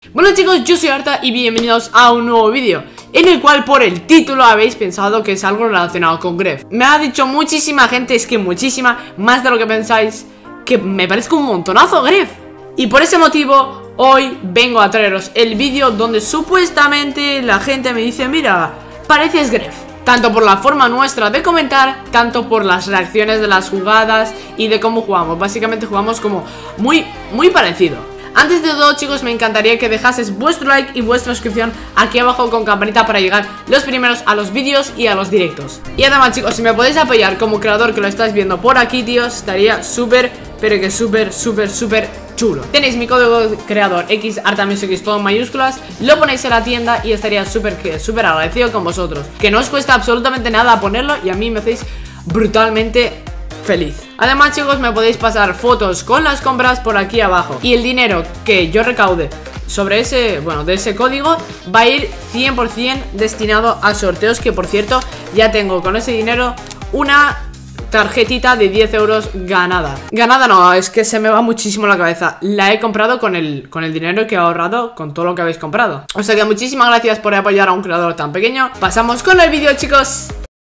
Bueno chicos, yo soy Arta y bienvenidos a un nuevo vídeo en el cual por el título habéis pensado que es algo relacionado con Gref. Me ha dicho muchísima gente, es que muchísima, más de lo que pensáis, que me parezca un montonazo Gref. Y por ese motivo hoy vengo a traeros el vídeo donde supuestamente la gente me dice: mira, pareces Gref. Tanto por la forma nuestra de comentar, tanto por las reacciones de las jugadas y de cómo jugamos. Básicamente jugamos como muy parecido. Antes de todo chicos, me encantaría que dejases vuestro like y vuestra suscripción aquí abajo con campanita para llegar los primeros a los vídeos y a los directos. Y además chicos, si me podéis apoyar como creador que lo estáis viendo por aquí, tíos, estaría súper, pero que súper chulo. Tenéis mi código de creador XArtaMusicX todo en mayúsculas, lo ponéis en la tienda y estaría súper agradecido con vosotros. Que no os cuesta absolutamente nada ponerlo y a mí me hacéis brutalmente feliz. Además chicos, me podéis pasar fotos con las compras por aquí abajo y el dinero que yo recaude sobre ese, de ese código va a ir 100% destinado a sorteos, que por cierto ya tengo con ese dinero una tarjetita de 10 euros ganada. Ganada no, es que se me va muchísimo la cabeza. La he comprado con el dinero que he ahorrado con todo lo que habéis comprado. O sea que muchísimas gracias por apoyar a un creador tan pequeño. Pasamos con el vídeo chicos.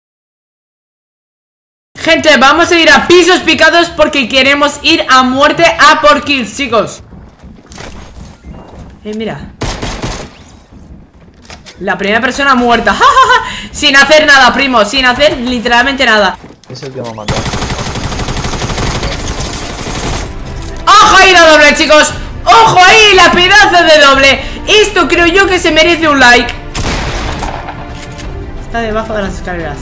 Gente, vamos a ir a pisos picados porque queremos ir a muerte a por kills, chicos. Mira. La primera persona muerta. Sin hacer nada, primo. Sin hacer literalmente nada. Es el que me ha matado. ¡Ojo ahí la doble, chicos! ¡Ojo ahí la pedazo de doble! Esto creo yo que se merece un like. Está debajo de las escaleras.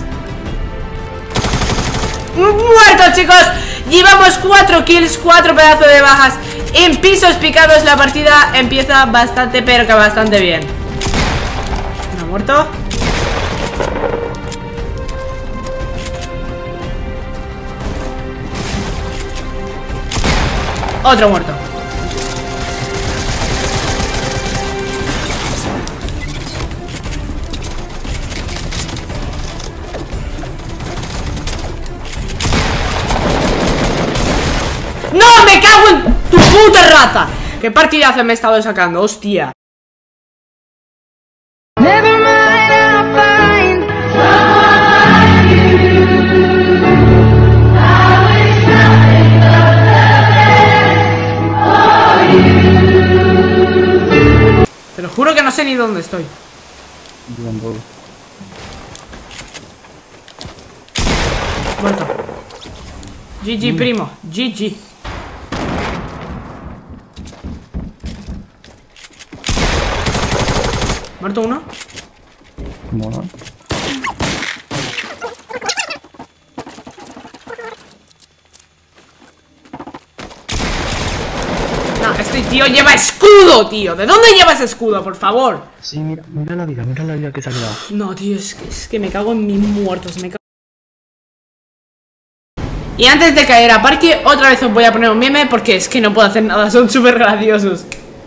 ¡Muerto, chicos! Llevamos 4 kills, 4 pedazos de bajas. En pisos picados la partida empieza bastante, pero que bastante bien. ¿No ha muerto? Otro muerto. ¡No! ¡Me cago en tu puta raza! ¿Qué partidazo me he estado sacando? ¡Hostia! Te lo juro que no sé ni dónde estoy. Muerto. GG, primo. GG. ¿Muerto uno? Mono. No, este tío lleva escudo, tío. ¿De dónde llevas escudo, por favor? Sí, mira la vida que se ha quedado. No, tío, es que me cago en mis muertos. Me cago. Y antes de caer a parque, otra vez os voy a poner un meme porque es que no puedo hacer nada, son súper graciosos.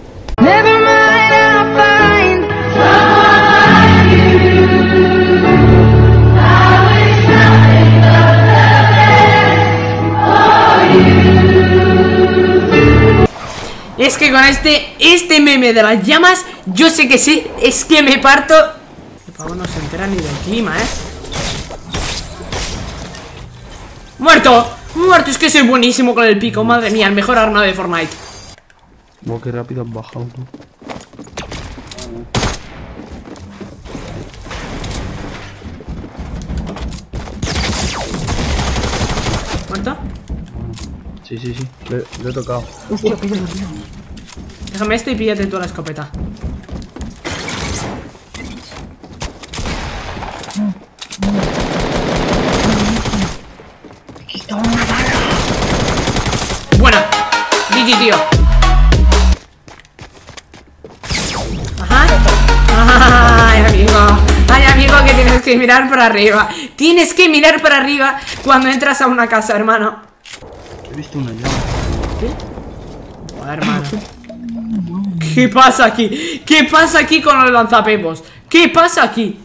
Es que con este meme de las llamas, yo sé que sí, es que me parto. El pavo no se entera ni del clima, ¡Muerto! ¡Muerto! Es que soy buenísimo con el pico, madre mía, el mejor arma de Fortnite. Wow, qué rápido has bajado tú. ¿Muerto? Sí, lo he tocado. Hostia, píllalo. Déjame esto y píllate tú la escopeta. Buena. GG, tío. Ajá. Ay, amigo, que tienes que mirar para arriba. Tienes que mirar para arriba cuando entras a una casa, hermano. He visto una llama. ¿Qué? Joder, hermano. ¿Qué pasa aquí? ¿Qué pasa aquí con los lanzapepos? ¿Qué pasa aquí?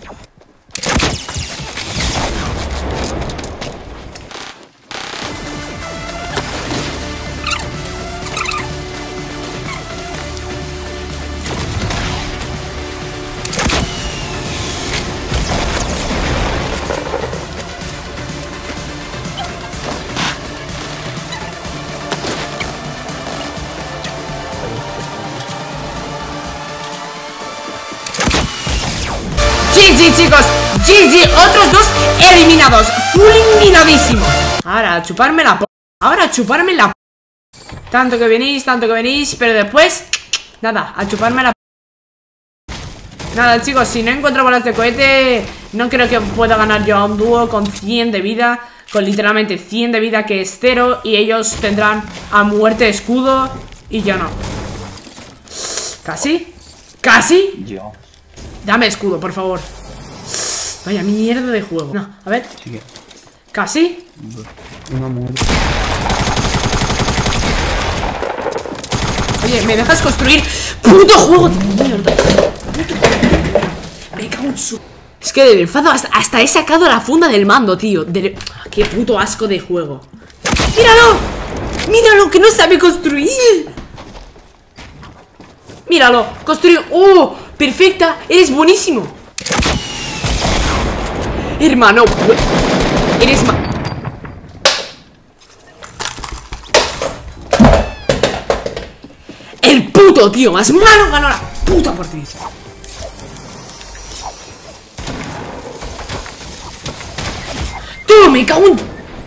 GG, chicos. GG, otros dos eliminados. Fulminadísimos. Ahora, a chuparme la Ahora, a chuparme la tanto que venís, pero después nada, a chuparme la nada, chicos, si no encuentro bolas de cohete, no creo que pueda ganar yo a un dúo con 100 de vida. Con literalmente 100 de vida, que es 0. Y ellos tendrán a muerte escudo y yo no. ¿Casi? ¿Casi? Dios. Dame escudo, por favor. Vaya mierda de juego. No, a ver. Sí. ¿Casi? Una muerte. Oye, ¿me dejas construir? ¡Puto juego de mierda! Me cago en su... Es que del enfado hasta he sacado la funda del mando, tío. Qué puto asco de juego. ¡Míralo! ¡Míralo, que no sabe construir! ¡Míralo! ¡Construir! ¡Oh! ¡Perfecta! ¡Eres buenísimo! Hermano, eres el puto tío más malo ganó la puta partida. ¡Tú! Me cago en...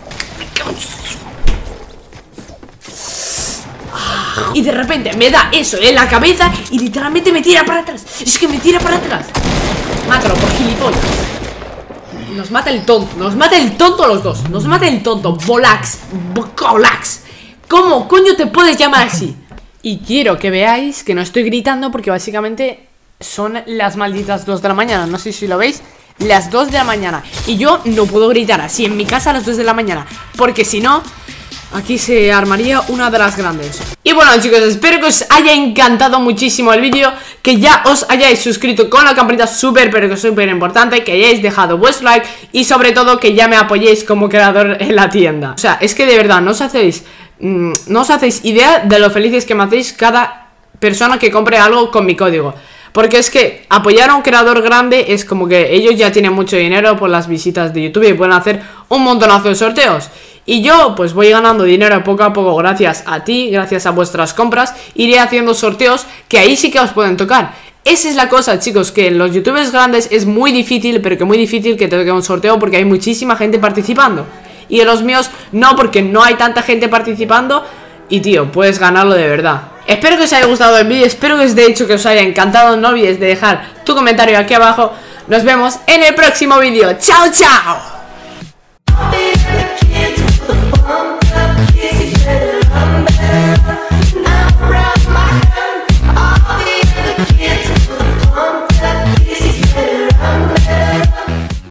Y de repente me da eso en la cabeza y literalmente me tira para atrás. Es que me tira para atrás. Mátalo por gilipollas. Nos mata el tonto. Nos mata el tonto a los dos. Nos mata el tonto. Bolax. Bocolax. ¿Cómo coño te puedes llamar así? Y quiero que veáis que no estoy gritando porque básicamente son las malditas 2 de la mañana. No sé si lo veis. Las 2 de la mañana. Y yo no puedo gritar así en mi casa a las 2 de la mañana. Porque si no, aquí se armaría una de las grandes. Y bueno, chicos, espero que os haya encantado muchísimo el vídeo, que ya os hayáis suscrito con la campanita súper, pero que súper importante, que hayáis dejado vuestro like y sobre todo que ya me apoyéis como creador en la tienda. O sea, es que de verdad no os hacéis idea de lo felices que me hacéis cada persona que compre algo con mi código. Porque es que apoyar a un creador grande es como que ellos ya tienen mucho dinero por las visitas de YouTube y pueden hacer un montonazo de sorteos. Y yo pues voy ganando dinero poco a poco gracias a ti, gracias a vuestras compras. Iré haciendo sorteos que ahí sí que os pueden tocar. Esa es la cosa, chicos, que en los youtubers grandes es muy difícil, pero que muy difícil que te toque un sorteo porque hay muchísima gente participando. Y en los míos no, porque no hay tanta gente participando. Y tío, puedes ganarlo de verdad. Espero que os haya gustado el vídeo, espero que de hecho que os haya encantado. No olvides de dejar tu comentario aquí abajo. Nos vemos en el próximo vídeo. ¡Chao, chao!